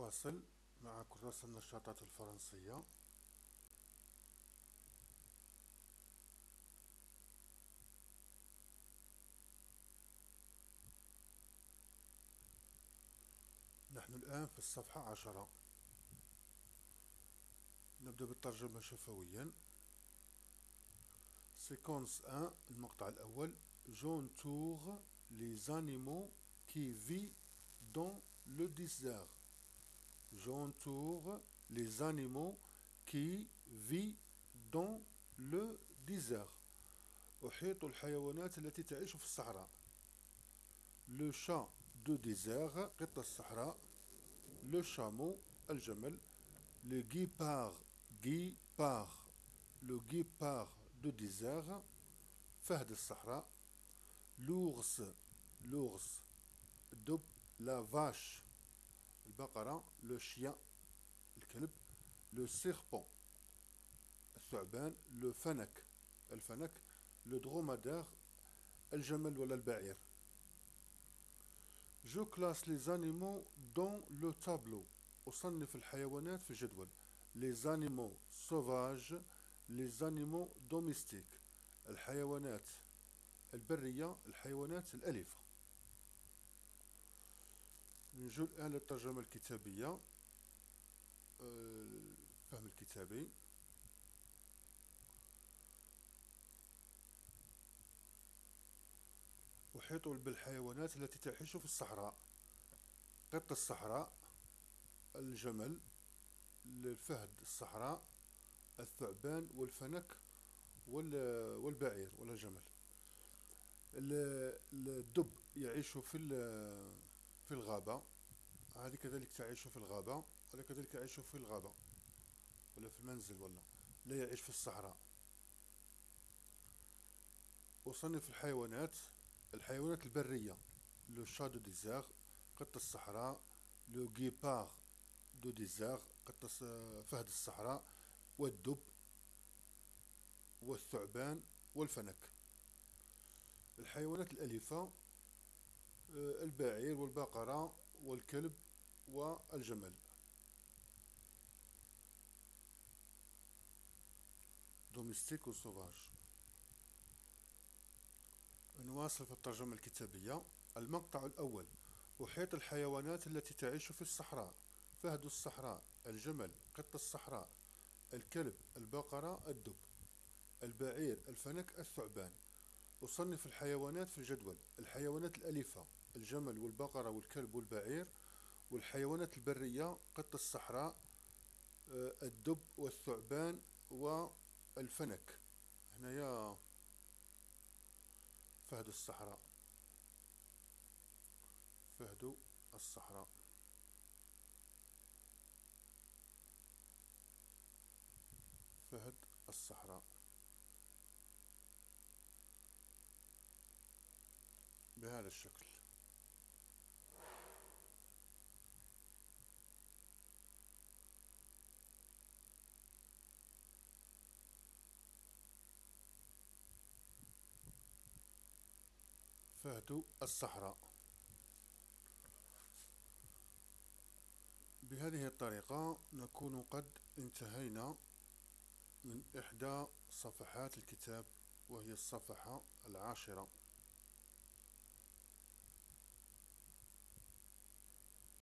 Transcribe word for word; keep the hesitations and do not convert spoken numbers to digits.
نواصل مع كراسة النشاطات الفرنسية. نحن الآن في الصفحة عشرة. نبدأ بالترجمة شفويا. سيكونس واحد، المقطع الأول. J'entoure les animaux qui vivent dans le désert. J'entoure les animaux qui vivent dans le désert. أحيط الحيوانات التي تعيش في الصحراء. Le chat de désert، قط الصحراء. Le chameau، الجمل. Le guépard، guépard، le guépard de désert، فهد الصحراء. L'ours، l'ours، الدب. La vache، البقرة. Le chien، الكلب. Le serpent، الثعبان. Le فنك، الفنك. Le dromadaire، الجمل ولا البعير. Je classe les animaux dans le tableau. أصنف الحيوانات في الجدول. Les animaux sauvages، les animaux domestiques، الحيوانات البرية، الحيوانات الأليفة. نجو الآن للترجمة الكتابية. الفهم الكتابي. أحيط بالحيوانات التي تعيش في الصحراء. قط الصحراء، الجمل، الفهد الصحراء، الثعبان والفنك والبعير ولا الجمل. الدب يعيش في في الغابة. هذه كذلك تعيش في الغابة. هذا كذلك يعيش في الغابة ولا في المنزل، ولا لا يعيش في الصحراء. أصنف الحيوانات. الحيوانات البرية. لو شا دو ديزير، قط الصحراء. لو غيبار دو ديزير، قط فهد الصحراء. والدب والثعبان والفنك. الحيوانات الأليفة، البعير والبقرة والكلب والجمل. دوميستيك وسوفاج. نواصل في الترجمة الكتابية. المقطع الأول. أحيط الحيوانات التي تعيش في الصحراء. فهد الصحراء، الجمل، قط الصحراء، الكلب، البقرة، الدب، البعير، الفنك، الثعبان. أصنف الحيوانات في الجدول. الحيوانات الأليفة، الجمل والبقرة والكلب والبعير. والحيوانات البرية، قط الصحراء، الدب والثعبان والفنك. هنايا فهد الصحراء، فهد الصحراء. فهد الصحراء بهذا الشكل. فهد الصحراء. بهذه الطريقة نكون قد انتهينا من إحدى صفحات الكتاب، وهي الصفحة العاشرة.